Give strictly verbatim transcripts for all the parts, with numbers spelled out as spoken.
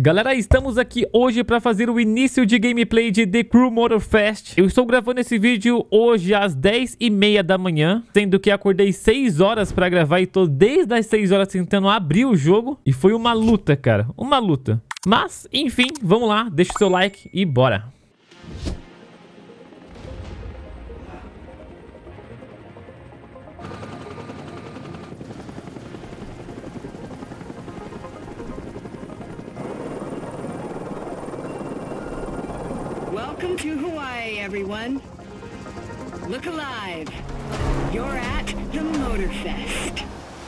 Galera, estamos aqui hoje para fazer o início de gameplay de The Crew Motorfest. Eu estou gravando esse vídeo hoje às dez e meia da manhã, sendo que acordei seis horas para gravar e tô desde as seis horas tentando abrir o jogo. E foi uma luta, cara, uma luta. Mas, enfim, vamos lá, deixa o seu like e bora. Welcome to Hawaii, everyone. Look alive. You're at the Motorfest.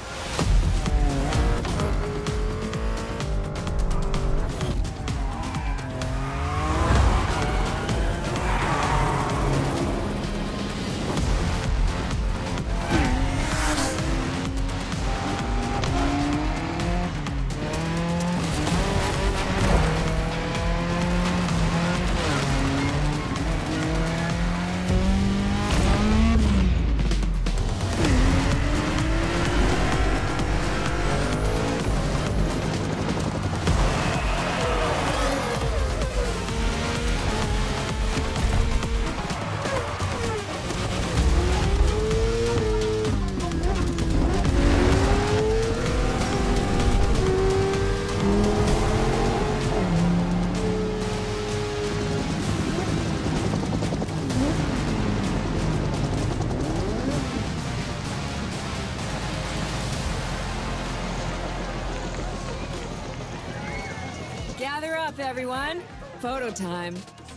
Gather up, everyone. Photo time.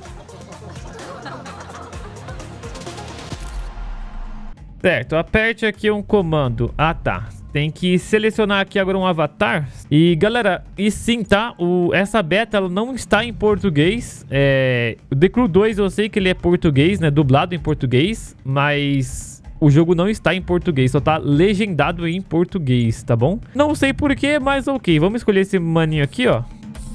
Certo, aperte aqui um comando. Ah, tá. Tem que selecionar aqui agora um avatar. E, galera, e sim, tá? O, essa beta, ela não está em português. É, o The Crew dois, eu sei que ele é português, né? Dublado em português. Mas o jogo não está em português. Só tá legendado em português, tá bom? Não sei porquê, mas ok. Vamos escolher esse maninho aqui, ó.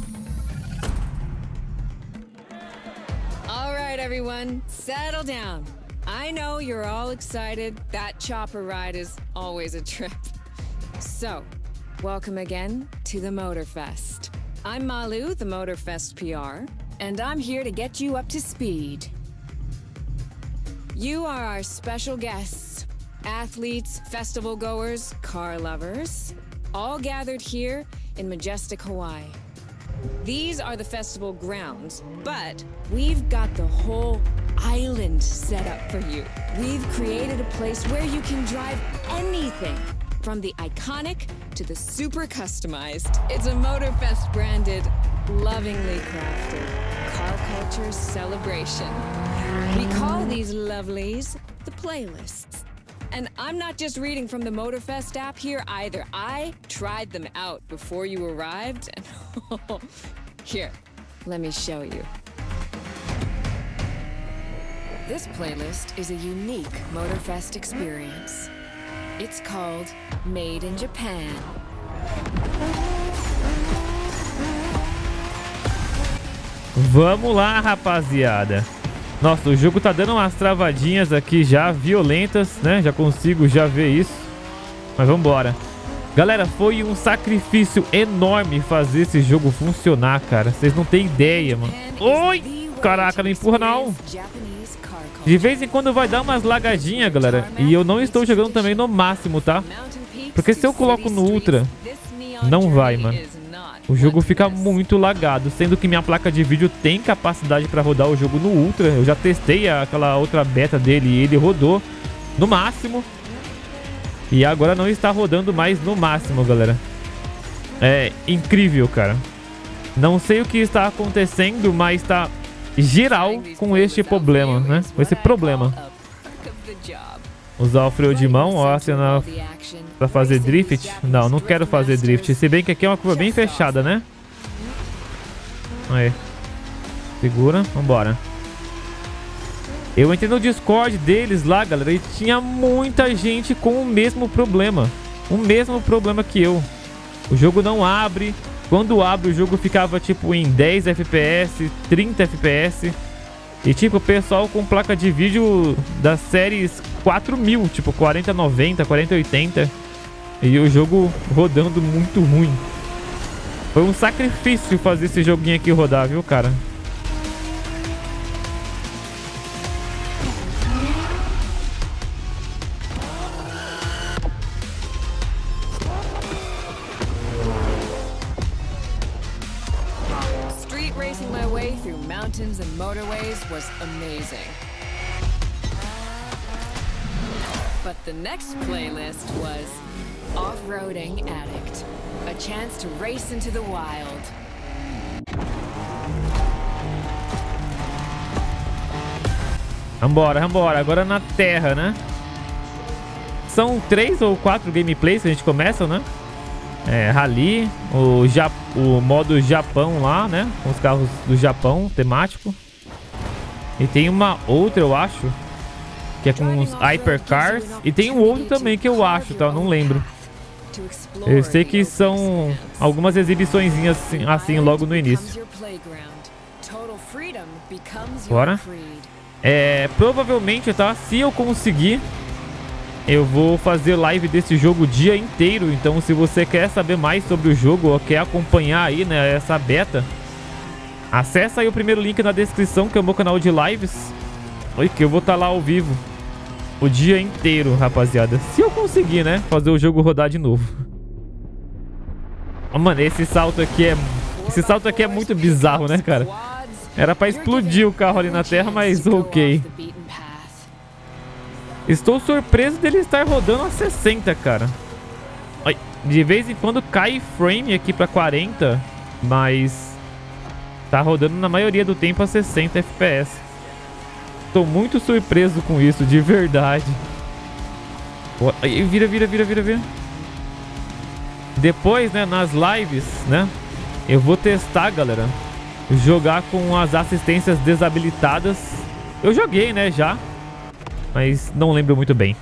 Everyone, settle down. I know you're all excited. That chopper ride is always a trip. So, welcome again to the Motorfest. I'm Malu, the Motorfest P R, and I'm here to get you up to speed. You are our special guests, athletes, festival goers, car lovers, all gathered here in majestic Hawaii. These are the festival grounds, but we've got the whole island set up for you. We've created a place where you can drive anything, from the iconic to the super customized. It's a Motorfest branded, lovingly crafted car culture celebration. We call these lovelies the playlists. And I'm not just reading from the Motorfest app here either. I tried them out before you arrived. And here, let me show you. This playlist is a unique Motorfest experience. It's called Made in Japan. Vamos lá, rapaziada. Nossa, o jogo tá dando umas travadinhas aqui já violentas, né? Já consigo já ver isso. Mas vambora. Galera, foi um sacrifício enorme fazer esse jogo funcionar, cara. Vocês não têm ideia, mano. Oi! Caraca, não empurra não. De vez em quando vai dar umas lagadinhas, galera. E eu não estou jogando também no máximo, tá? Porque se eu coloco no Ultra, não vai, mano. O jogo fica muito lagado, sendo que minha placa de vídeo tem capacidade para rodar o jogo no Ultra. Eu já testei aquela outra beta dele e ele rodou no máximo. E agora não está rodando mais no máximo, galera. É incrível, cara. Não sei o que está acontecendo, mas está geral com este problema, né? Com esse problema. Usar o freio de mão, ó, acionar pra fazer drift. Não, não quero fazer drift. Se bem que aqui é uma curva bem fechada, né? Aí. Segura, vambora. Eu entrei no Discord deles lá, galera, e tinha muita gente com o mesmo problema. O mesmo problema que eu. O jogo não abre. Quando abre, o jogo ficava tipo em dez F P S, trinta F P S. E tipo, o pessoal com placa de vídeo das séries quatro mil, tipo quarenta noventa, quarenta oitenta. E o jogo rodando muito ruim. Foi um sacrifício fazer esse joguinho aqui rodar, viu, cara? Street racing my way through mountains and motorways was amazing. But the next playlist was Off-Roading Addict. A chance to race into the wild. Vambora, vambora. Agora na terra, né? São três ou quatro gameplays que a gente começa, né? É, Rally, o, ja o modo Japão lá, né? Com os carros do Japão, temático. E tem uma outra, eu acho, que é com os Hypercars. E tem um outro também que eu acho, tá? Eu não lembro. Eu sei que são algumas exibiçõezinhas assim, assim logo no início. Bora. É, provavelmente, tá? Se eu conseguir, eu vou fazer live desse jogo o dia inteiro. Então, se você quer saber mais sobre o jogo ou quer acompanhar aí, né, essa beta, acessa aí o primeiro link na descrição, que é o meu canal de lives. Oi, que eu vou estar lá ao vivo o dia inteiro, rapaziada. Se eu conseguir, né, fazer o jogo rodar de novo. Oh, mano, esse salto aqui é... Esse salto aqui é muito bizarro, né, cara? Era pra explodir o carro ali na terra, mas ok. Estou surpreso dele estar rodando a sessenta, cara. De vez em quando cai frame aqui pra quarenta, mas tá rodando na maioria do tempo a sessenta F P S. Tô muito surpreso com isso, de verdade. Vira, vira, vira, vira, vira. Depois, né, nas lives, né, eu vou testar, galera, jogar com as assistências desabilitadas. Eu joguei, né, já, mas não lembro muito bem.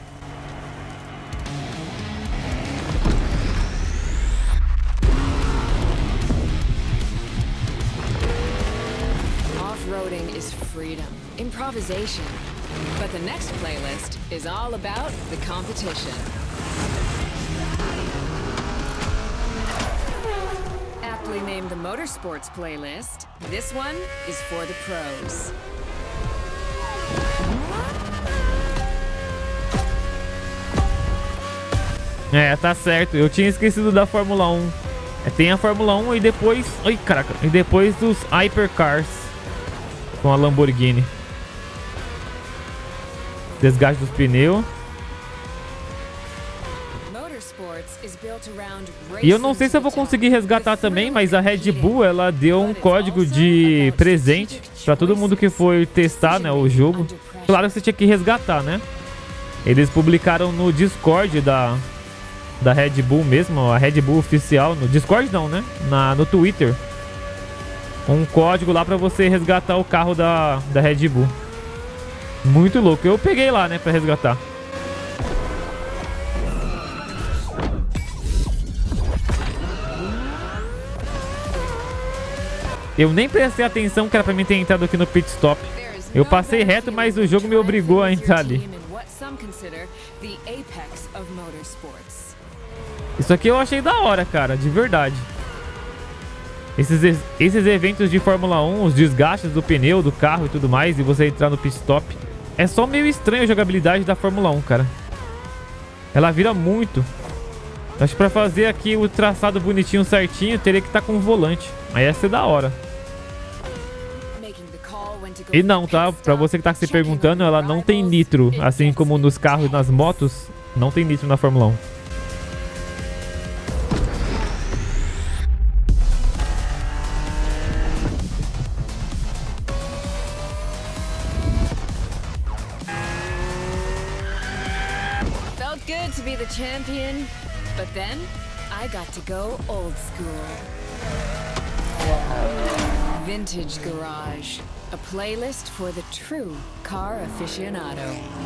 Off-roading is freedom, improvisation. But the next playlist is all about the competition. Aptly named the Motorsports playlist, this one is for the pros. É, tá certo. Eu tinha esquecido da Fórmula um. É, tem a Fórmula um e depois... Ai, caraca. E depois dos Hypercars com a Lamborghini. Desgaste dos pneus. E eu não sei se eu vou conseguir resgatar também, mas a Red Bull, ela deu um código de presente pra todo mundo que foi testar, né, o jogo. Claro que você tinha que resgatar, né? Eles publicaram no Discord da, da Red Bull mesmo, a Red Bull oficial. No Discord não, né? Na, no Twitter. Um código lá pra você resgatar o carro da, da Red Bull. Muito louco. Eu peguei lá, né, pra resgatar. Eu nem prestei atenção que era pra mim ter entrado aqui no pit stop. Eu passei reto, mas o jogo me obrigou a entrar ali. Isso aqui eu achei da hora, cara, de verdade. Esses, esses eventos de Fórmula um, os desgastes do pneu, do carro e tudo mais, e você entrar no pit stop. É só meio estranho a jogabilidade da Fórmula um, cara. Ela vira muito. Acho que pra fazer aqui o traçado bonitinho, certinho, teria que estar com o volante. Aí ia ser da hora. E não, tá? Pra você que tá se perguntando, ela não tem nitro. Assim como nos carros e nas motos, não tem nitro na Fórmula um. Felt good to be the champion, but then I got to go old school. Vintage Garage, a playlist for the true car aficionado.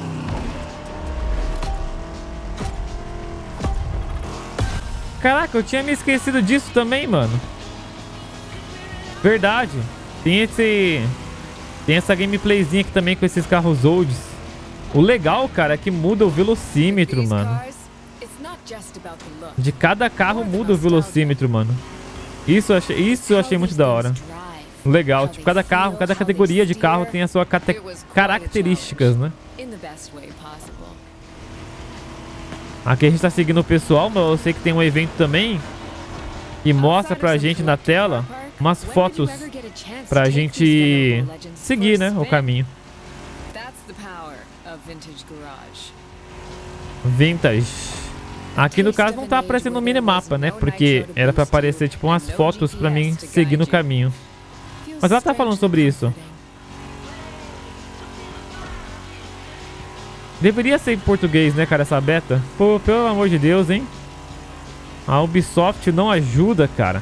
Caraca, eu tinha me esquecido disso também, mano. Verdade. Tem esse... Tem essa gameplayzinha aqui também com esses carros olds. O legal, cara, é que muda o velocímetro, mano. De cada carro muda o velocímetro, mano. Isso eu achei, isso eu achei muito da hora. Legal, tipo, cada carro, cada categoria de carro tem as suas características, né? Aqui a gente tá seguindo o pessoal, mas eu sei que tem um evento também que mostra pra gente na tela umas fotos pra gente seguir, né, o caminho. Vintage. Aqui no caso não tá aparecendo no minimapa, né, porque era pra aparecer tipo umas fotos pra mim seguir no caminho. Mas ela tá falando sobre isso. Deveria ser em português, né, cara, essa beta? Pô, pelo amor de Deus, hein? A Ubisoft não ajuda, cara.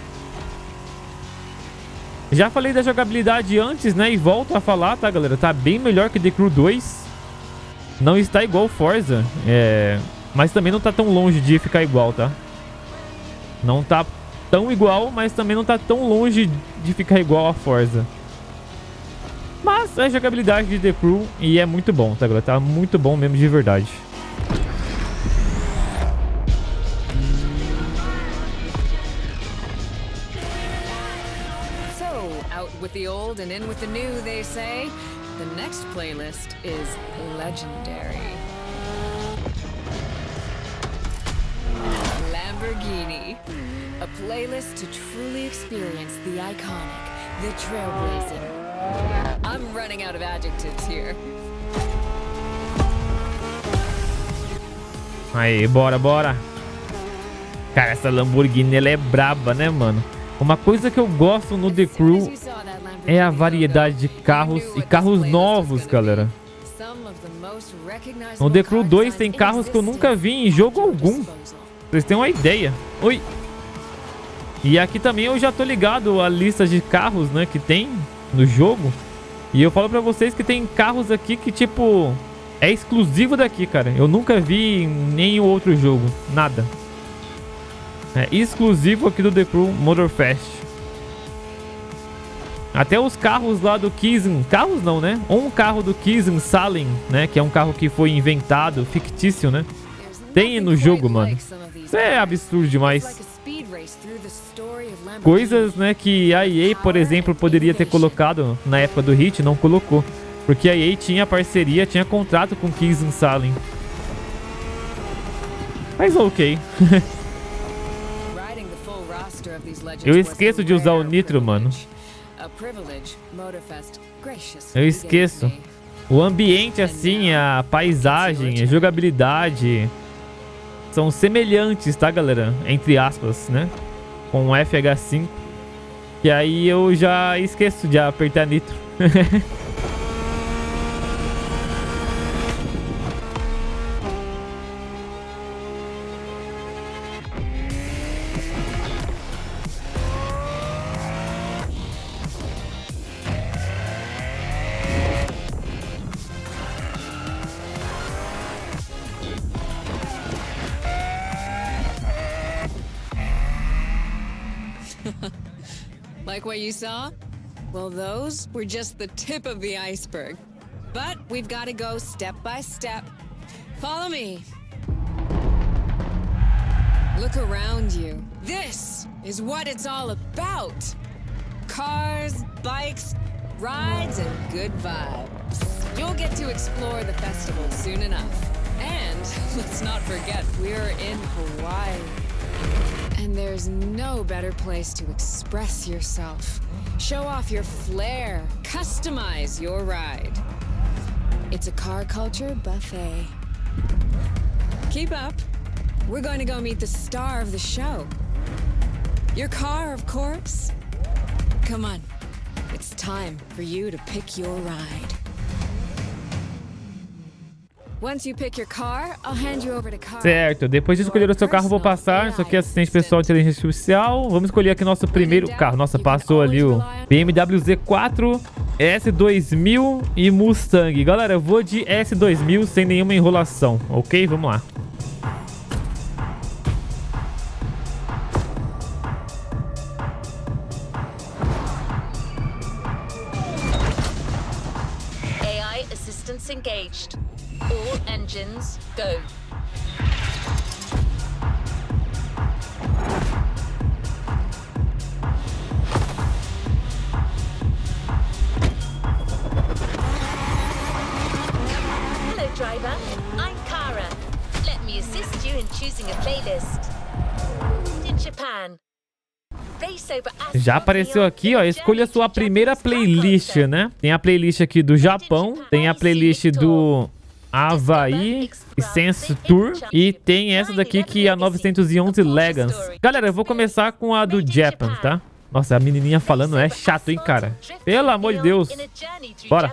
Já falei da jogabilidade antes, né? E volto a falar, tá, galera? Tá bem melhor que The Crew dois. Não está igual Forza. É... Mas também não tá tão longe de ficar igual, tá? Não tá tão igual, mas também não tá tão longe de ficar igual a Forza. Mas é jogabilidade de The Crew e é muito bom, tá, galera? Tá muito bom mesmo, de verdade. So, out with the old and in with the new, they say. The next playlist is legendary. Lamborghini. A playlist to truly experience the iconic, the trailblazing. I'm running out of adjectives here. Aí, bora, bora. Cara, essa Lamborghini, ela é braba, né, mano? Uma coisa que eu gosto no The Crew é a variedade de carros e carros novos, galera. No The Crew dois tem carros que eu nunca vi em jogo algum. Vocês têm uma ideia. Oi. E aqui também eu já tô ligado à lista de carros, né, que tem no jogo. E eu falo pra vocês que tem carros aqui que, tipo, é exclusivo daqui, cara. Eu nunca vi em nenhum outro jogo. Nada. É exclusivo aqui do The Crew Motorfest. Até os carros lá do Kissing... Carros não, né? Um carro do Kissing Salem, né? Que é um carro que foi inventado, fictício, né? Tem no jogo, mano. Isso é absurdo demais. Coisas, né, que a E A, por exemplo, poderia ter colocado na época do Hit, não colocou. Porque a E A tinha parceria, tinha contrato com Kissing Salem. Mas ok. Eu esqueço de usar o nitro, mano. Eu esqueço. O ambiente, assim, a paisagem, a jogabilidade são semelhantes, tá, galera? Entre aspas, né? Com o F H cinco. E aí eu já esqueço de apertar nitro. Like what you saw? Well, those were just the tip of the iceberg. But we've got to go step by step. Follow me. Look around you. This is what it's all about. Cars, bikes, rides, and good vibes. You'll get to explore the festival soon enough. And let's not forget, we're in Hawaii. And there's no better place to express yourself. Show off your flair. Customize your ride. It's a car culture buffet. Keep up. We're going to go meet the star of the show. Your car, of course. Come on. It's time for you to pick your ride. Once you pick your car, I'll hand you over to car. Certo, depois de escolher o seu carro, vou passar. Isso aqui é assistente pessoal de inteligência artificial. Vamos escolher aqui nosso primeiro carro. Nossa, passou ali o B M W Z quatro, S dois mil e Mustang. Galera, eu vou de S dois mil sem nenhuma enrolação, ok? Vamos lá. A I assistance engaged. All engines, go. Já apareceu aqui, ó, escolha a sua primeira playlist, né? Tem a playlist aqui do Japão, tem a playlist do Havaí e Sense Tour e tem essa daqui que é a novecentos e onze Legends. Galera, eu vou começar com a do Japan, tá? Nossa, a menininha falando é chato, hein, cara? Pelo amor de Deus. Bora.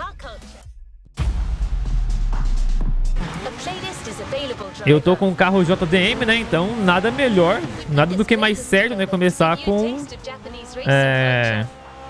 Eu tô com o carro J D M, né? Então, nada melhor, nada do que mais certo, né? Começar com é,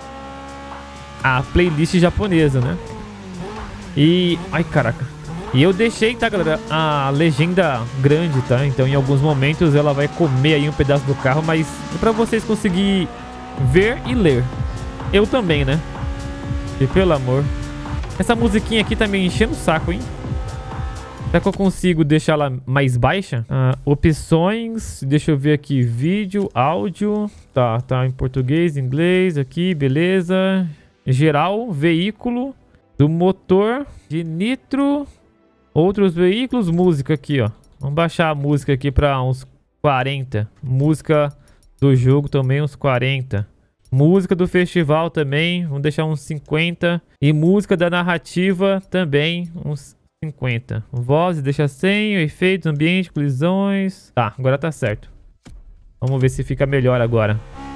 a playlist japonesa, né? E... ai, caraca. E eu deixei, tá, galera, a legenda grande, tá? Então, em alguns momentos, ela vai comer aí um pedaço do carro, mas é pra vocês conseguirem ver e ler. Eu também, né? E pelo amor. Essa musiquinha aqui tá me enchendo o saco, hein? Será que eu consigo deixar ela mais baixa? Ah, opções, deixa eu ver aqui, vídeo, áudio, tá, tá em português, inglês, aqui, beleza. Geral, veículo, do motor, de nitro, outros veículos, música aqui, ó. Vamos baixar a música aqui pra uns quarenta. Música do jogo também uns quarenta. Música do festival também, vamos deixar uns cinquenta. E música da narrativa também uns cinquenta. Voz, deixa cem, efeitos, ambiente, colisões. Tá, agora tá certo. Vamos ver se fica melhor agora.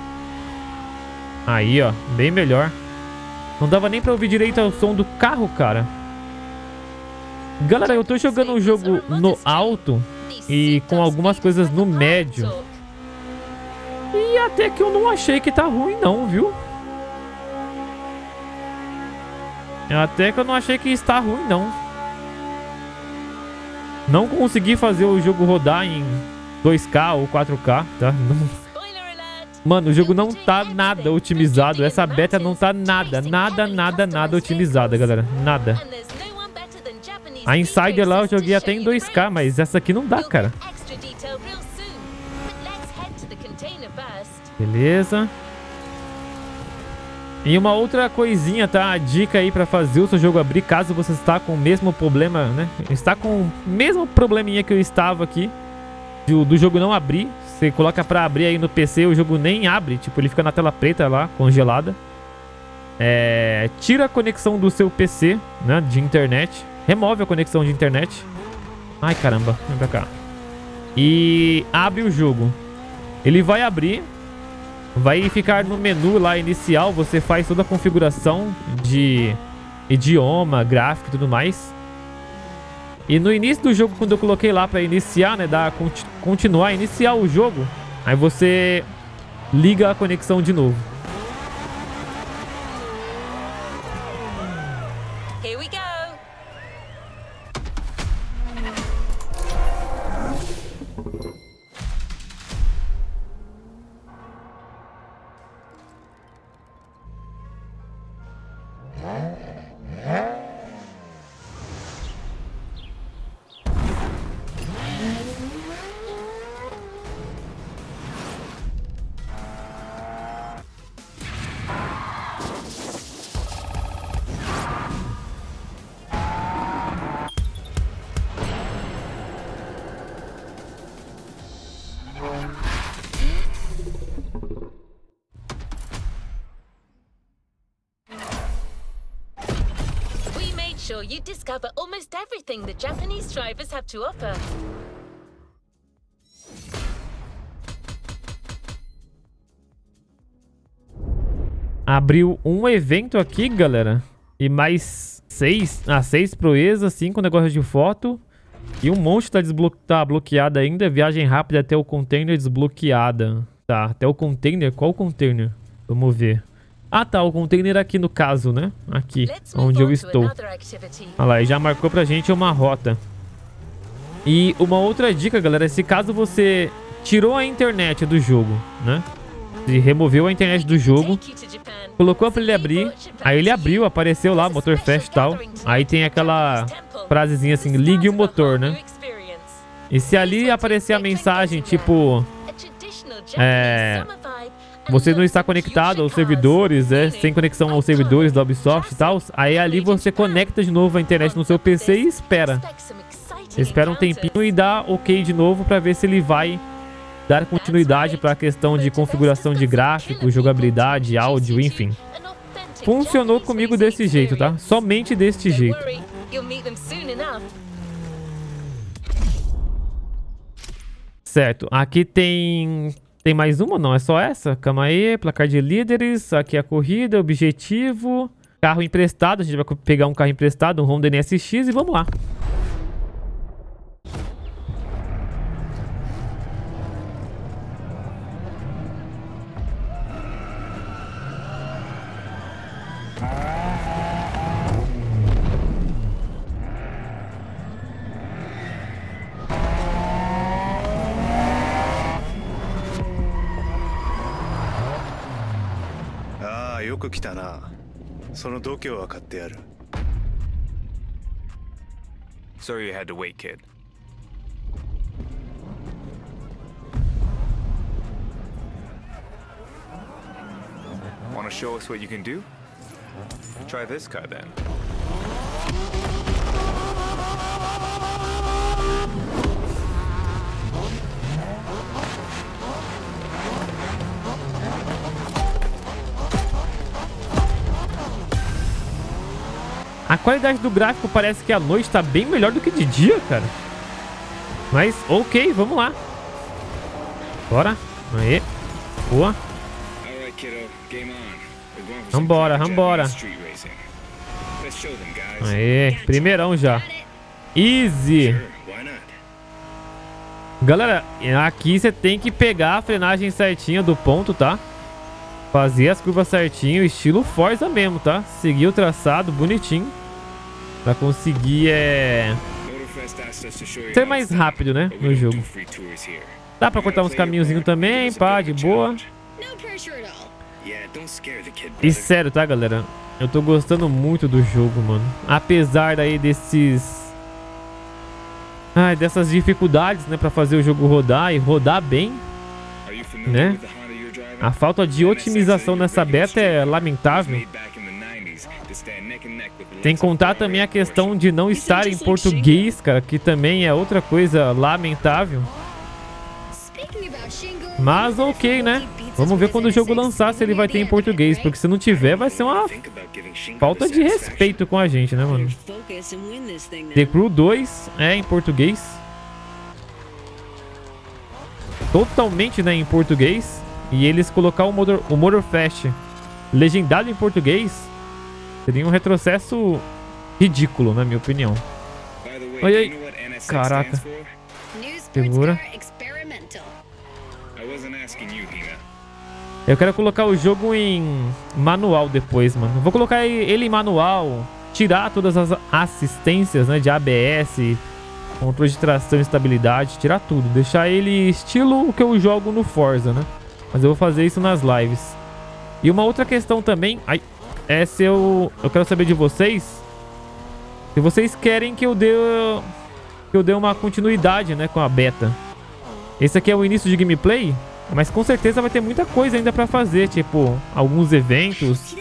Aí, ó, bem melhor. Não dava nem pra ouvir direito o som do carro, cara. Galera, eu tô jogando o jogo no alto e com algumas coisas no médio. E até que eu não achei que tá ruim não, viu? Até que eu não achei que está ruim não. Não consegui fazer o jogo rodar em dois K ou quatro K, tá? Não... Mano, o jogo não tá nada otimizado. Essa beta não tá nada, nada, nada, nada otimizada, galera. Nada. A Insider lá eu joguei até em dois K, mas essa aqui não dá, cara. Beleza. E uma outra coisinha, tá? A dica aí pra fazer o seu jogo abrir, caso você está com o mesmo problema, né? Está com o mesmo probleminha que eu estava aqui, do, do jogo não abrir. Você coloca pra abrir aí no P C, o jogo nem abre. Tipo, ele fica na tela preta lá, congelada. É, tira a conexão do seu P C, né? De internet. Remove a conexão de internet. Ai, caramba. Vem pra cá. E abre o jogo. Ele vai abrir. Vai ficar no menu lá inicial, você faz toda a configuração de idioma, gráfico e tudo mais. E no início do jogo, quando eu coloquei lá pra iniciar, né, dar continuar, iniciar o jogo, aí você liga a conexão de novo. Here we go. Sure you discover almost everything the Japanese drivers have to offer. Abriu um evento aqui, galera. E mais seis, ah, seis proezas, cinco negócios de foto. E um monte tá, desblo tá bloqueado ainda. Viagem rápida até o container desbloqueada. Tá, até o container? Qual container? Vamos ver. Ah, tá, o container aqui no caso, né? Aqui, onde eu estou. Olha lá, e já marcou pra gente uma rota. E uma outra dica, galera, se caso você tirou a internet do jogo, né? Se removeu a internet do jogo, colocou pra ele abrir, aí ele abriu, apareceu lá, Motorfest e tal. Aí tem aquela frasezinha assim, ligue o motor, né? E se ali aparecer a mensagem, tipo... É... Você não está conectado aos servidores, é, sem conexão aos servidores da Ubisoft e tal. Aí ali você conecta de novo a internet no seu P C e espera. Espera um tempinho e dá ok de novo pra ver se ele vai dar continuidade para a questão de configuração de gráfico, jogabilidade, áudio, enfim. Funcionou comigo desse jeito, tá? Somente deste jeito. Certo, aqui tem... Tem mais uma ou não? É só essa? Calma aí, placar de líderes, aqui é a corrida, objetivo, carro emprestado, a gente vai pegar um carro emprestado, um Honda N S X e vamos lá. Sorry you had to wait, kid. Want to show us what you can do? Try this car then. A qualidade do gráfico parece que à noite tá bem melhor do que de dia, cara. Mas, ok, vamos lá. Bora. Aí. Boa. Vambora, vambora. Aí, primeirão já. Easy. Galera, aqui você tem que pegar a frenagem certinha do ponto, tá? Fazer as curvas certinho, estilo Forza mesmo, tá? Seguir o traçado bonitinho. Pra conseguir, é... ser mais rápido, né? No jogo. Dá pra cortar uns caminhozinhos também, pá, de boa. E sério, tá, galera? Eu tô gostando muito do jogo, mano. Apesar daí desses... Ai, dessas dificuldades, né? Pra fazer o jogo rodar e rodar bem, né? A falta de otimização nessa beta é lamentável. Sem contar também a questão de não estar em português, cara, que também é outra coisa lamentável. Mas ok, né? Vamos ver quando o jogo lançar se ele vai ter em português, porque se não tiver vai ser uma falta de respeito com a gente, né, mano? The Crew dois é em português. Totalmente, né, em português. E eles colocar o Motor, o Motorfest legendado em português seria um retrocesso ridículo, na minha opinião. Oi, oi. Caraca. Segura. Eu quero colocar o jogo em manual depois, mano. Vou colocar ele em manual, tirar todas as assistências, né, de A B S, controle de tração e estabilidade, tirar tudo. Deixar ele estilo o que eu jogo no Forza, né? Mas eu vou fazer isso nas lives. E uma outra questão também... Ai, é se eu... Eu quero saber de vocês... Se vocês querem que eu dê... Que eu dê uma continuidade, né? Com a beta. Esse aqui é o início de gameplay. Mas com certeza vai ter muita coisa ainda pra fazer. Tipo, alguns eventos.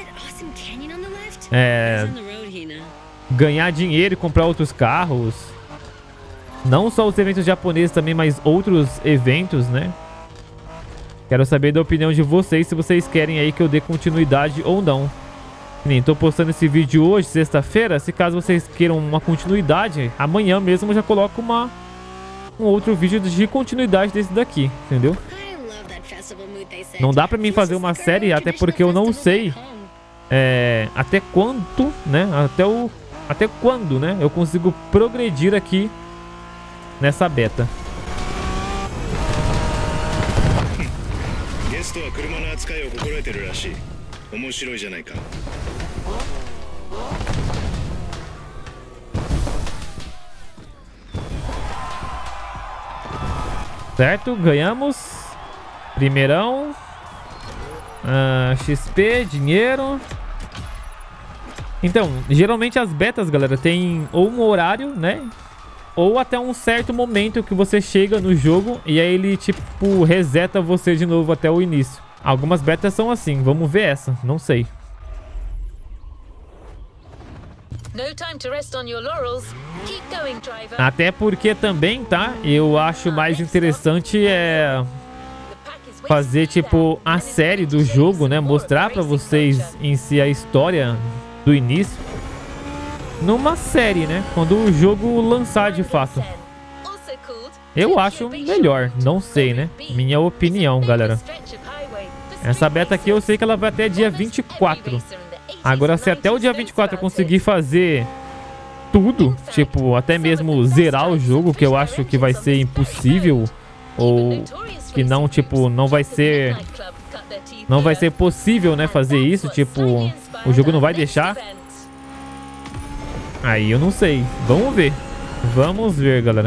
É... Ganhar dinheiro e comprar outros carros. Não só os eventos japoneses também, mas outros eventos, né? Quero saber da opinião de vocês, se vocês querem aí que eu dê continuidade ou não. Nem tô postando esse vídeo hoje, sexta-feira. Se caso vocês queiram uma continuidade, amanhã mesmo eu já coloco uma, um outro vídeo de continuidade desse daqui, entendeu? Não dá pra mim fazer uma série, até porque eu não sei é, até quanto, né? Até, o, até quando, né? Eu consigo progredir aqui nessa beta. Certo, ganhamos. Primeirão. Ah, X P, dinheiro. Então, geralmente as betas, galera, tem ou um horário, né? Ou até um certo momento que você chega no jogo e aí ele, tipo, reseta você de novo até o início. Algumas betas são assim. Vamos ver essa. Não sei. Até porque também, tá? Eu acho mais interessante é fazer tipo a série do jogo, né? Mostrar pra vocês em si a história do início numa série, né? Quando o jogo lançar de fato. Eu acho melhor, não sei, né? Minha opinião, galera. Essa beta aqui eu sei que ela vai até dia vinte e quatro. Agora, se até o dia vinte e quatro eu conseguir fazer tudo, tipo, até mesmo zerar o jogo, que eu acho que vai ser impossível, ou que não, tipo, não vai ser não vai ser possível, né, fazer isso, tipo, o jogo não vai deixar. Aí eu não sei, vamos ver. Vamos ver, galera.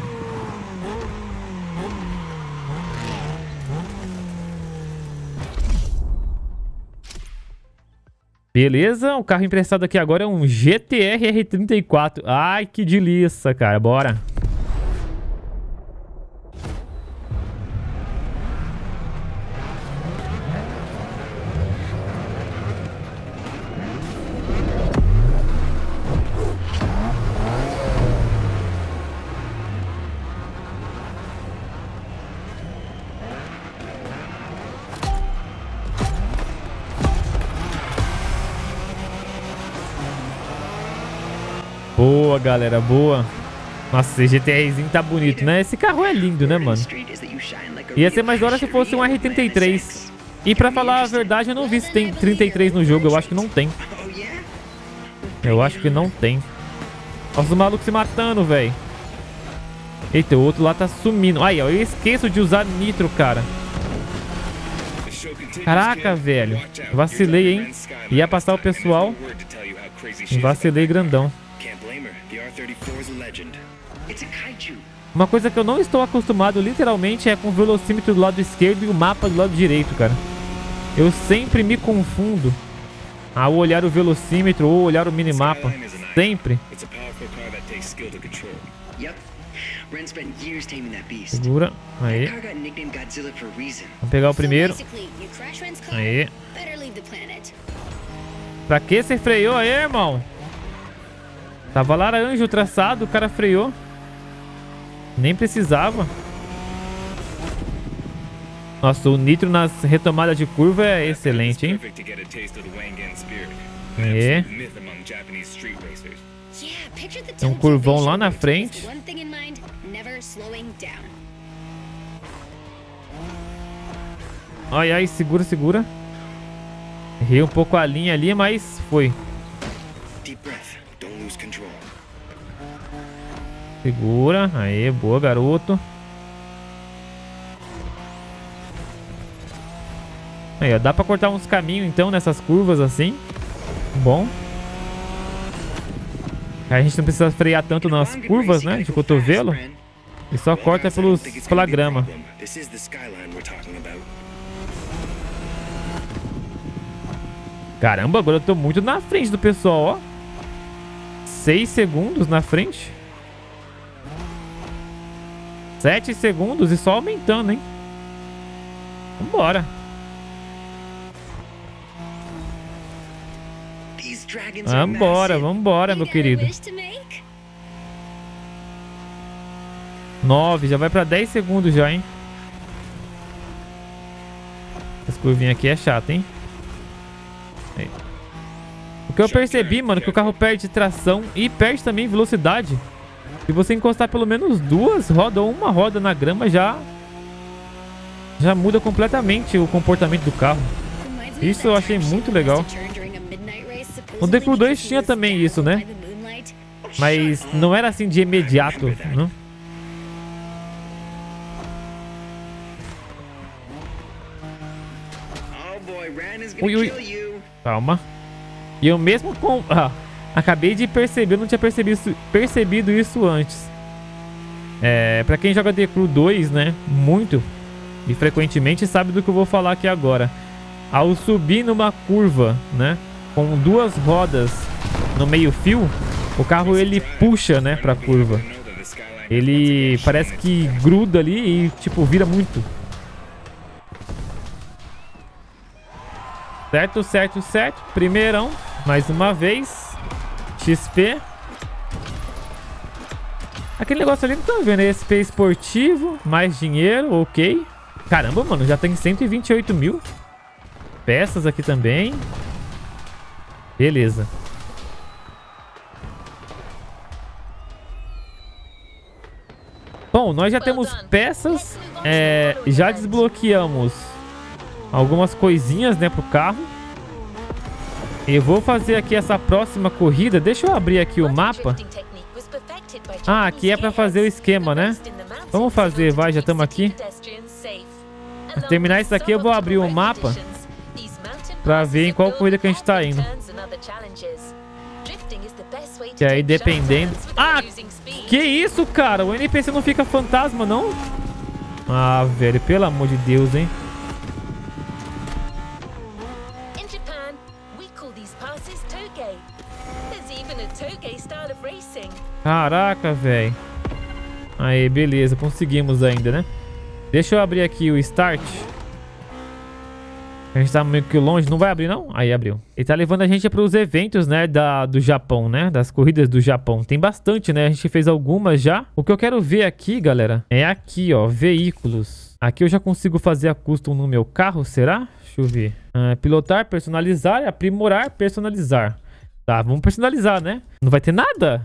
Beleza, o carro emprestado aqui agora é um G T R R trinta e quatro. Ai, que delícia, cara. Bora. Boa, galera, boa. Nossa, esse GTRzinho tá bonito, né? Esse carro é lindo, né, mano? Ia ser mais da hora se fosse um R trinta e três. E pra falar a verdade, eu não vi se tem trinta e três no jogo. Eu acho que não tem. Eu acho que não tem. Nossa, os malucos se matando, velho. Eita, o outro lá tá sumindo. Aí, ó, eu esqueço de usar nitro, cara. Caraca, velho. Vacilei, hein? Ia passar o pessoal. Vacilei grandão. Uma coisa que eu não estou acostumado, literalmente, é com o velocímetro do lado esquerdo e o mapa do lado direito, cara. Eu sempre me confundo ao olhar o velocímetro ou olhar o minimapa. Sempre. Segura. Aí. Vamos pegar o primeiro. Aí. Pra que você freou aí, irmão? Tava laranja o traçado, o cara freou. Nem precisava. Nossa, o nitro nas retomadas de curva é excelente, hein? É. Tem um curvão lá na frente. Ai, ai, segura, segura. Errei um pouco a linha ali, mas foi. Segura. Aí, boa, garoto. Aí, ó, dá pra cortar uns caminhos, então, nessas curvas, assim. Bom. Aí a gente não precisa frear tanto nas curvas, né, de cotovelo. E só corta pelos, pela grama. Caramba, agora eu tô muito na frente do pessoal, ó. Seis segundos na frente. Sete segundos e só aumentando, hein? Vambora. Vambora, vambora, meu querido. Nove, já vai pra dez segundos já, hein? Essa curvinha aqui é chata, hein? Aí. O que eu percebi, mano, que o carro perde tração e perde também velocidade. Se você encostar pelo menos duas rodas ou uma roda na grama, já já muda completamente o comportamento do carro. Isso eu achei muito legal. O The Crew dois tinha também isso, né? Mas não era assim de imediato, né? Ui, ui. Calma. E eu mesmo com... Ah, acabei de perceber, eu não tinha percebido isso, percebido isso antes. É, pra quem joga The Crew dois, né, muito e frequentemente, sabe do que eu vou falar aqui agora. Ao subir numa curva, né, com duas rodas no meio fio, o carro ele puxa, né, pra curva. Ele parece que gruda ali e, tipo, vira muito. Certo, certo, certo. Primeirão, mais uma vez. X P. Aquele negócio ali, não tô vendo. S P esportivo, mais dinheiro, ok. Caramba, mano, já tem cento e vinte e oito mil peças aqui também. Beleza. Bom, nós já temos peças. É, já desbloqueamos algumas coisinhas, né, pro carro. Eu vou fazer aqui essa próxima corrida. Deixa eu abrir aqui o mapa. Ah, aqui é pra fazer o esquema, né? Vamos fazer, vai, já estamos aqui. Pra terminar isso aqui, eu vou abrir o mapa pra ver em qual corrida que a gente tá indo. Que aí dependendo... Ah, que isso, cara? O N P C não fica fantasma, não? Ah, velho, pelo amor de Deus, hein? Caraca, velho. Aí, beleza. Conseguimos ainda, né? Deixa eu abrir aqui o Start. A gente tá meio que longe. Não vai abrir, não? Aí, abriu. Ele tá levando a gente para os eventos, né? Da, do Japão, né? Das corridas do Japão. Tem bastante, né? A gente fez algumas já. O que eu quero ver aqui, galera, é aqui, ó. Veículos. Aqui eu já consigo fazer a custom no meu carro, será? Deixa eu ver. Ah, pilotar, personalizar, aprimorar, personalizar. Tá, vamos personalizar, né? Não vai ter nada?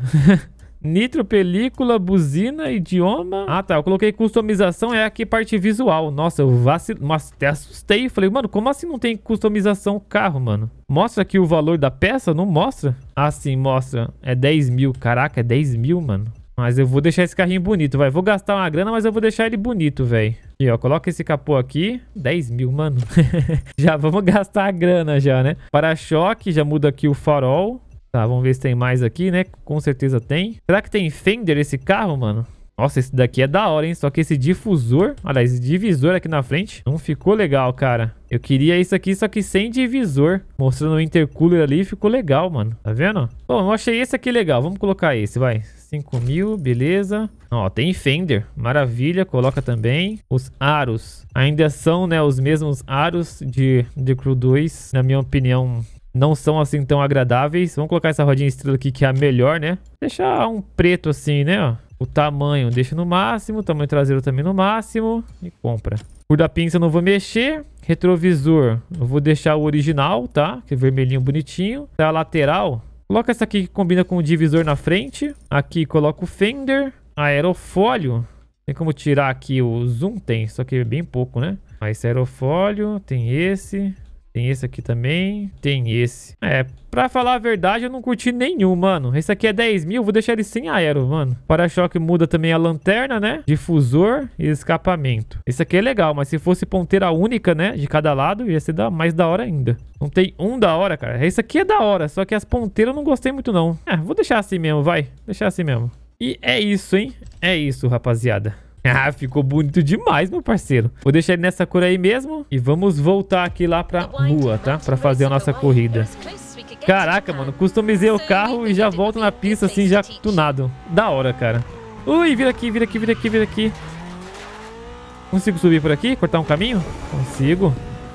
Nitro, película, buzina, idioma. Ah, tá. Eu coloquei customização. É aqui parte visual. Nossa, eu vacilei. Nossa, até assustei. Falei, mano, como assim não tem customização carro, mano? Mostra aqui o valor da peça? Não mostra? Ah, sim, mostra. É dez mil. Caraca, é dez mil, mano. Mas eu vou deixar esse carrinho bonito, vai. Vou gastar uma grana, mas eu vou deixar ele bonito, velho. Aqui, ó. Coloca esse capô aqui. dez mil, mano. Já vamos gastar a grana já, né? Para-choque. Já muda aqui o farol. Tá, vamos ver se tem mais aqui, né? Com certeza tem. Será que tem fender esse carro, mano? Nossa, esse daqui é da hora, hein? Só que esse difusor... Olha, esse divisor aqui na frente não ficou legal, cara. Eu queria isso aqui, só que sem divisor. Mostrando o intercooler ali, ficou legal, mano. Tá vendo? Bom, eu achei esse aqui legal. Vamos colocar esse, vai. cinco mil, beleza. Ó, tem fender. Maravilha, coloca também. Os aros ainda são, né, os mesmos aros de The Crew dois. Na minha opinião... não são assim tão agradáveis. Vamos colocar essa rodinha estrela aqui que é a melhor, né? Deixar um preto assim, né? Ó. O tamanho deixa no máximo. O tamanho traseiro também no máximo. E compra. Cor da pinça eu não vou mexer. Retrovisor eu vou deixar o original, tá? Que é vermelhinho bonitinho. A lateral. Coloca essa aqui que combina com o divisor na frente. Aqui coloca o fender. Aerofólio. Tem como tirar aqui o zoom? Tem. Só que é bem pouco, né? Esse aerofólio. Tem esse... tem esse aqui também. Tem esse. É, pra falar a verdade, eu não curti nenhum, mano. Esse aqui é dez mil. Vou deixar ele sem aero, mano. Para-choque muda também a lanterna, né? Difusor e escapamento. Esse aqui é legal, mas se fosse ponteira única, né? De cada lado, ia ser da, mais da hora ainda. Não tem um da hora, cara. Esse aqui é da hora, só que as ponteiras eu não gostei muito, não. É, vou deixar assim mesmo, vai. Deixar assim mesmo. E é isso, hein? É isso, rapaziada. Ah, ficou bonito demais, meu parceiro. Vou deixar ele nessa cor aí mesmo. E vamos voltar aqui lá pra rua, tá? Pra fazer a nossa corrida. Caraca, mano. Customizei o carro e já volto na pista assim, já tunado. Da hora, cara. Ui, vira aqui, vira aqui, vira aqui, vira aqui. Consigo subir por aqui? Cortar um caminho? Consigo.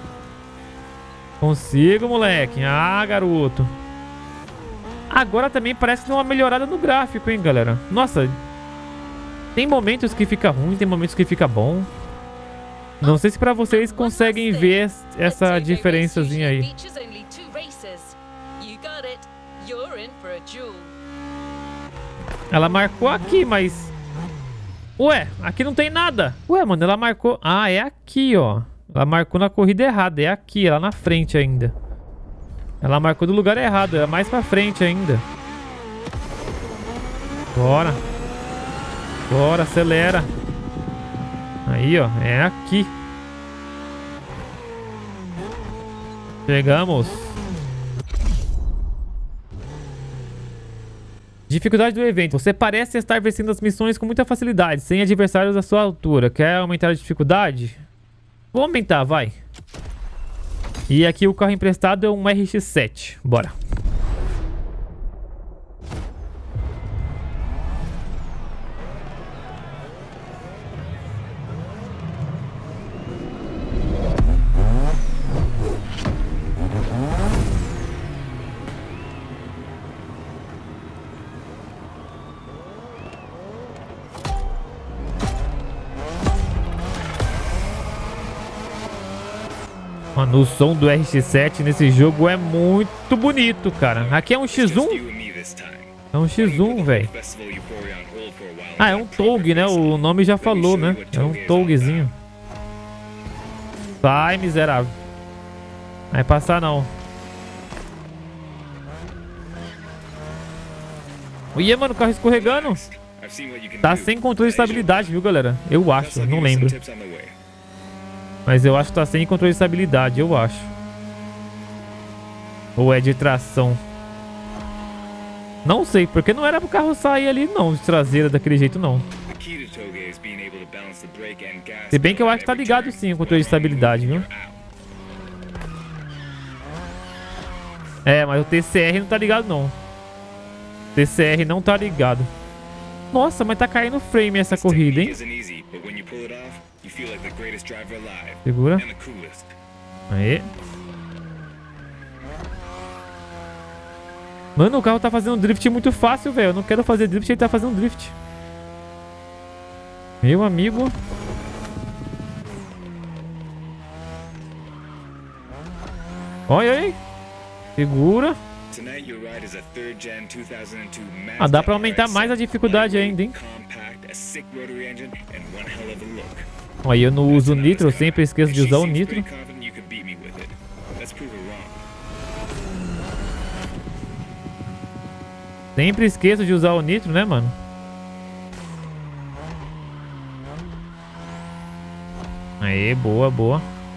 Consigo, moleque. Ah, garoto. Agora também parece que deu uma melhorada no gráfico, hein, galera. Nossa... tem momentos que fica ruim, tem momentos que fica bom. Não sei se pra vocês conseguem ver essa diferençazinha aí. Ela marcou aqui, mas... ué, aqui não tem nada. Ué, mano, ela marcou... ah, é aqui, ó. Ela marcou na corrida errada. É aqui, lá na frente ainda. Ela marcou do lugar errado. É mais pra frente ainda. Bora. Bora, acelera. Aí, ó. É aqui. Chegamos. Dificuldade do evento. Você parece estar vencendo as missões com muita facilidade, sem adversários à sua altura. Quer aumentar a dificuldade? Vou aumentar, vai. E aqui o carro emprestado é um R X sete. Bora. Mano, o som do R X sete nesse jogo é muito bonito, cara. Aqui é um X um? É um X um, velho. Ah, é um T O G, né? O nome já falou, né? É um TOGzinho. Sai, miserável. Vai passar, não. Ih, mano, o carro escorregando. Tá sem controle de estabilidade, viu, galera? Eu acho, não lembro. Mas eu acho que tá sem controle de estabilidade, eu acho. Ou é de tração. Não sei, porque não era pro carro sair ali, não, de traseira daquele jeito, não. Se bem que eu acho que tá ligado sim o controle de estabilidade, viu? É, mas o T C R não tá ligado, não. O T C R não tá ligado. Nossa, mas tá caindo frame essa corrida, hein? Segura. Aí. Mano, o carro tá fazendo drift muito fácil, velho. Eu não quero fazer drift, ele tá fazendo drift. Meu amigo. Olha aí. Segura. Ah, dá pra aumentar mais a dificuldade ainda, hein? Olha, eu não uso nitro, eu sempre esqueço de usar o nitro. Sempre esqueço de usar o nitro, né, mano? Aê, boa, boa.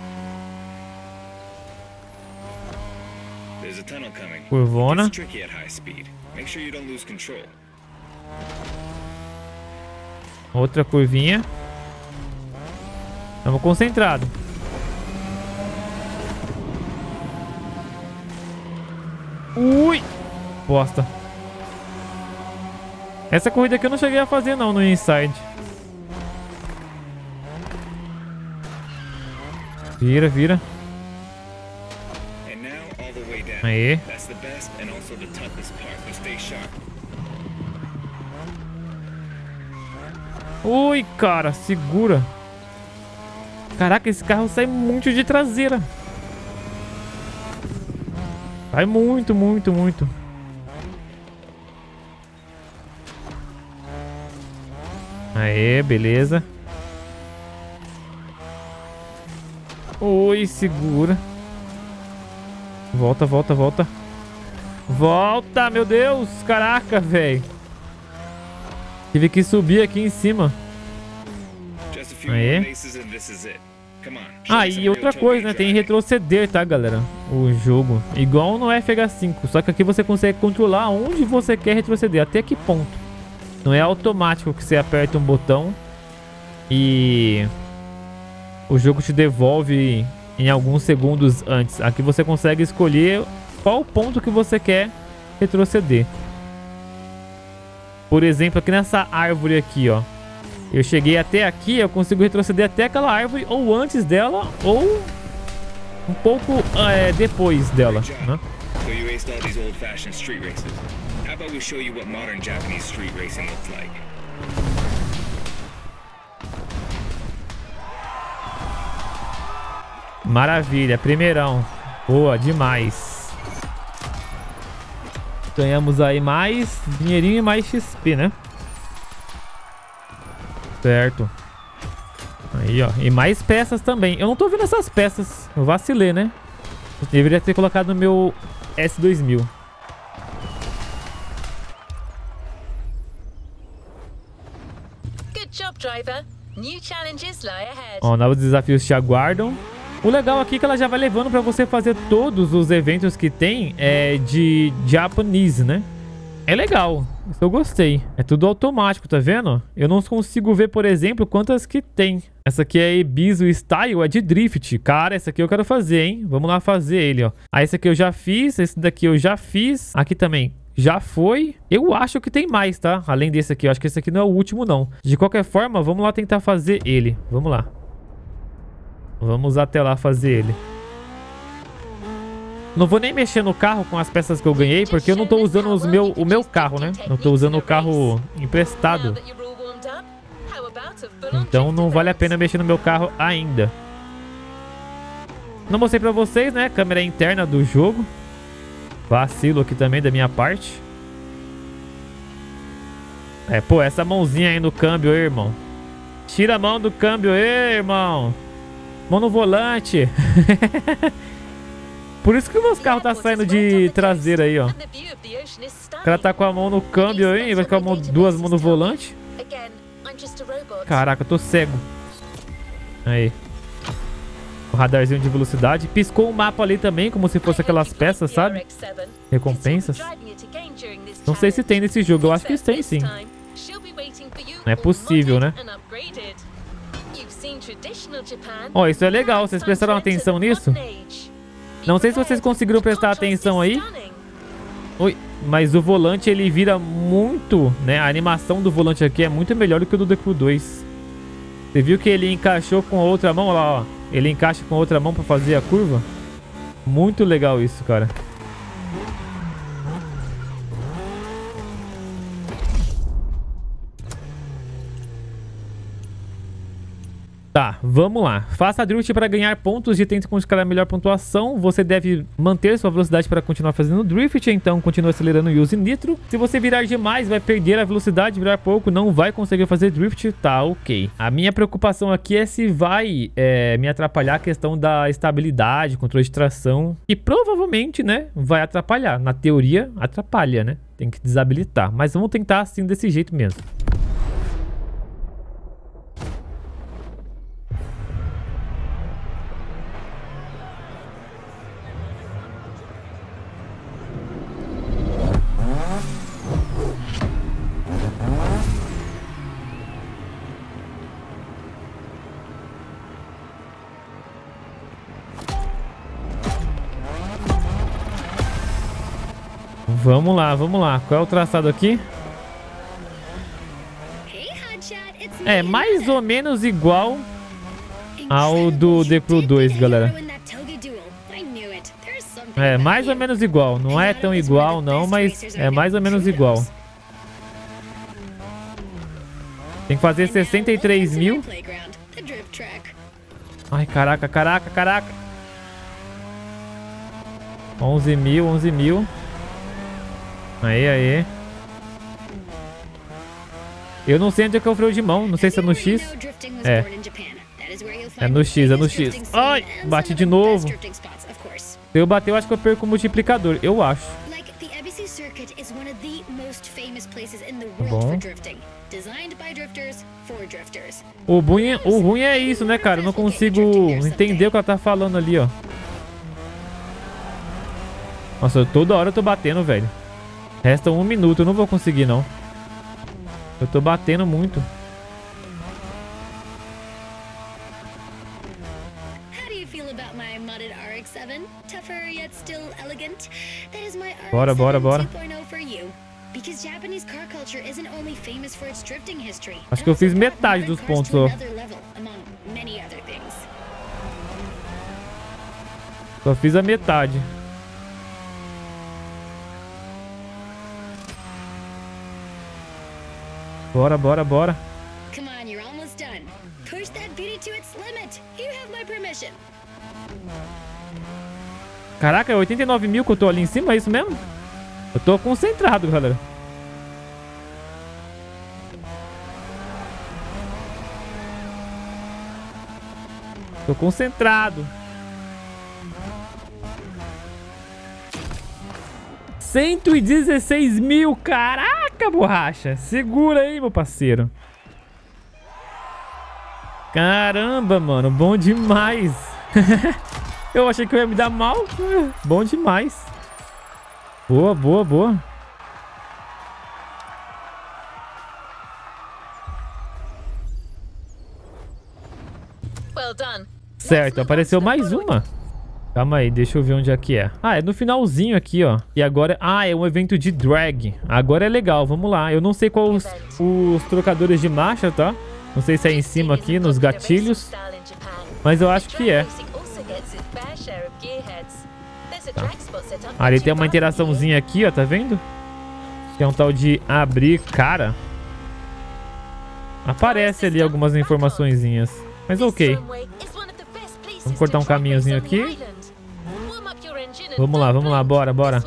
Curvona. Outra curvinha. Estamos concentrados. Ui! Bosta. Essa corrida aqui eu não cheguei a fazer não no Inside. Vira, vira. Aí. Ui, cara, segura. Caraca, esse carro sai muito de traseira. Sai muito, muito, muito. Aê, beleza. Oi, segura. Volta, volta, volta. Volta, meu Deus. Caraca, velho. Tive que subir aqui em cima. Aê. Ah, e outra coisa, né? Tem retroceder, tá, galera? O jogo. Igual no F H cinco. Só que aqui você consegue controlar onde você quer retroceder. Até que ponto. Não é automático que você aperta um botão e o jogo te devolve em alguns segundos antes. Aqui você consegue escolher qual ponto que você quer retroceder. Por exemplo, aqui nessa árvore aqui, ó. Eu cheguei até aqui, eu consigo retroceder até aquela árvore ou antes dela ou um pouco é, depois dela, né? Maravilha, primeirão. Boa, demais. Ganhamos aí mais dinheirinho e mais X P, né? Certo. Aí, ó. E mais peças também. Eu não tô vendo essas peças. Eu vacilei, né? Eu deveria ter colocado no meu S dois mil. Good job, driver. New challenges lie ahead. Ó, novos desafios te aguardam. O legal aqui é que ela já vai levando pra você fazer todos os eventos que tem é, de Japanese, né? É legal. Isso eu gostei. É tudo automático, tá vendo? Eu não consigo ver, por exemplo, quantas que tem. Essa aqui é Ibizu Style, é de Drift. Cara, essa aqui eu quero fazer, hein? Vamos lá fazer ele, ó. Ah, esse aqui eu já fiz. Esse daqui eu já fiz. Aqui também já foi. Eu acho que tem mais, tá? Além desse aqui. Eu acho que esse aqui não é o último, não. De qualquer forma, vamos lá tentar fazer ele. Vamos lá. Vamos até lá fazer ele. Não vou nem mexer no carro com as peças que eu ganhei, porque eu não tô usando os meu, o meu carro, né? Não tô usando o carro emprestado. Então não vale a pena mexer no meu carro ainda. Não mostrei pra vocês, né? Câmera interna do jogo. Vacilo aqui também da minha parte. É, pô, essa mãozinha aí no câmbio, aí, irmão. Tira a mão do câmbio aí, irmão. Mão no volante. Por isso que o meus carros tá saindo de traseira aí, ó. O cara tá com a mão no câmbio aí, vai ficar mão, duas mãos no volante. Caraca, eu tô cego. Aí. O radarzinho de velocidade. Piscou o mapa ali também, como se fosse aquelas peças, sabe? Recompensas. Não sei se tem nesse jogo, eu acho que tem sim. Não é possível, né? Ó, oh, isso é legal, vocês prestaram atenção nisso? Não sei se vocês conseguiram prestar atenção aí. Oi, mas o volante ele vira muito, né? A animação do volante aqui é muito melhor do que o do The Crew dois. Você viu que ele encaixou com a outra mão? Olha lá, ó. Ele encaixa com a outra mão pra fazer a curva. Muito legal isso, cara. Tá, vamos lá. Faça drift para ganhar pontos e tente buscar a melhor pontuação. Você deve manter sua velocidade para continuar fazendo drift, então continue acelerando e use nitro. Se você virar demais, vai perder a velocidade, virar pouco, não vai conseguir fazer drift, tá ok. A minha preocupação aqui é se vai é, me atrapalhar a questão da estabilidade, controle de tração, e provavelmente, né, vai atrapalhar. Na teoria, atrapalha, né? Tem que desabilitar, mas vamos tentar assim desse jeito mesmo. Vamos lá, vamos lá. Qual é o traçado aqui? É mais ou menos igual ao do The Crew dois, galera. É mais ou menos igual. Não é tão igual não, mas é mais ou menos igual. Tem que fazer sessenta e três mil. Ai, caraca, caraca, caraca. onze mil, onze mil. Aí, aí. Eu não sei onde é que é o freio de mão. Não sei se é no X. É. É no X, é no X. Ai, bati de novo. Se eu bater, eu acho que eu perco o multiplicador. Eu acho. Tá bom. O ruim, o ruim é isso, né, cara? Eu não consigo entender o que ela tá falando ali, ó. Nossa, toda hora eu tô batendo, velho. Resta um minuto, eu não vou conseguir, não. Eu tô batendo muito. Bora, bora, bora. Acho que eu fiz metade dos pontos, ó. Só fiz a metade. Bora, bora, bora. Caraca, é oitenta e nove mil que eu tô ali em cima, é isso mesmo? Eu tô concentrado, galera. Tô concentrado. cento e dezesseis mil, caraca, borracha. Segura aí, meu parceiro. Caramba, mano, bom demais. Eu achei que eu ia me dar mal. Bom demais. Boa, boa, boa. Certo, apareceu mais uma. Calma aí, deixa eu ver onde é que é. Ah, é no finalzinho aqui, ó. E agora... Ah, é um evento de drag. Agora é legal, vamos lá. Eu não sei qual os, os trocadores de marcha, tá? Não sei se é em cima aqui, nos gatilhos. Mas eu acho que é. Tá. Ali tem uma interaçãozinha aqui, ó, tá vendo? Que é um tal de abrir cara. Aparece ali algumas informaçõezinhas. Mas ok. Vamos Vamos cortar um caminhozinho aqui. Vamos lá, vamos lá, bora, bora.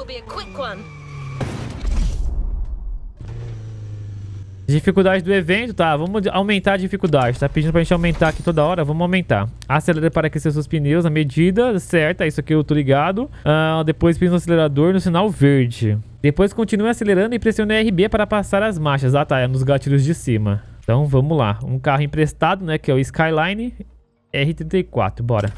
Dificuldade do evento, tá? Vamos aumentar a dificuldade. Tá pedindo pra gente aumentar aqui toda hora. Vamos aumentar. Acelera para aquecer seus pneus. A medida certa. Isso aqui eu tô ligado. Uh, depois pisa no acelerador no sinal verde. Depois continue acelerando e pressione R B para passar as marchas. Ah, tá. É nos gatilhos de cima. Então vamos lá. Um carro emprestado, né? Que é o Skyline R trinta e quatro. Bora.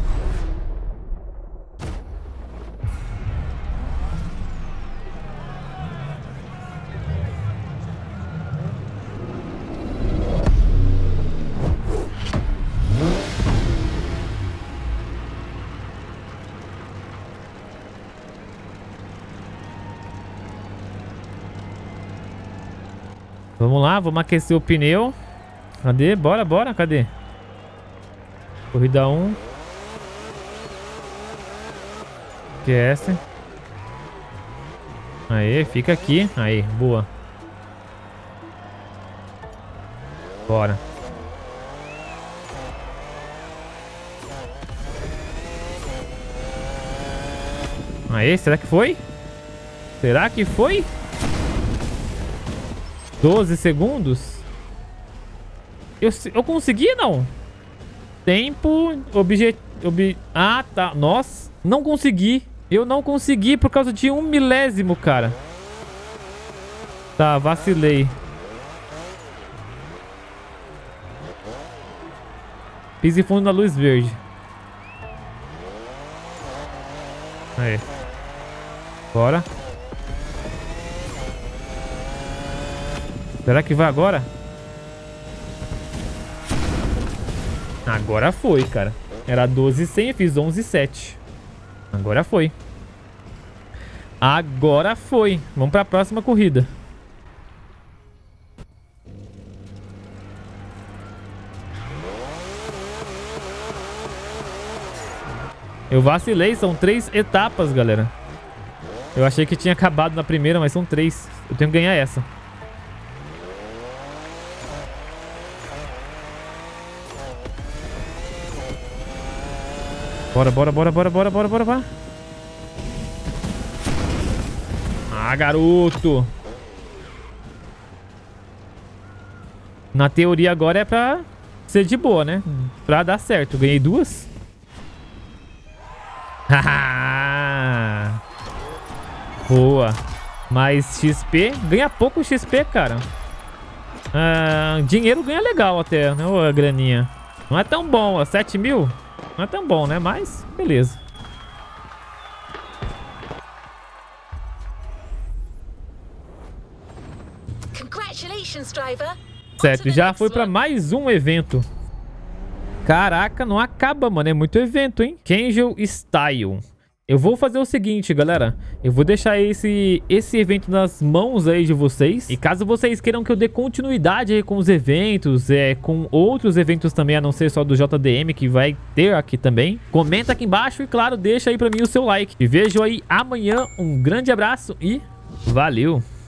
Vamos lá, vamos aquecer o pneu. Cadê? Bora, bora, cadê? Corrida um. Que é essa? Aí, fica aqui. Aí, boa. Bora. Aí, será que foi? Será que foi? doze segundos? Eu, eu consegui, não? Tempo, objeto... Ob... Ah, tá. Nossa, não consegui. Eu não consegui por causa de um milésimo, cara. Tá, vacilei. Pise fundo na luz verde. Aí. Bora. Será que vai agora? Agora foi, cara. Era doze e cem, eu fiz onze e sete. Agora foi. Agora foi. Vamos para a próxima corrida. Eu vacilei, são três etapas, galera. Eu achei que tinha acabado na primeira, mas são três. Eu tenho que ganhar essa. Bora, bora, bora, bora, bora, bora, bora, bora. Ah, garoto. Na teoria agora é pra ser de boa, né? Pra dar certo. Ganhei duas. Haha. Boa. Mais X P. Ganha pouco X P, cara. Ah, dinheiro ganha legal até, né? Ô, a graninha. Não é tão bom, ó. sete mil. Não é tão bom, né? Mas, beleza. Certo, já foi pra mais um evento. Caraca, não acaba, mano. É muito evento, hein? Kenjo Style. Eu vou fazer o seguinte, galera. Eu vou deixar esse, esse evento nas mãos aí de vocês. E caso vocês queiram que eu dê continuidade aí com os eventos, é, com outros eventos também, a não ser só do J D M, que vai ter aqui também, comenta aqui embaixo e, claro, deixa aí pra mim o seu like. E vejo aí amanhã. Um grande abraço e valeu!